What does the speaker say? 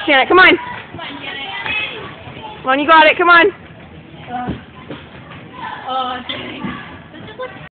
Janet. Come on. Come on, you got it. Come on. Oh, dang.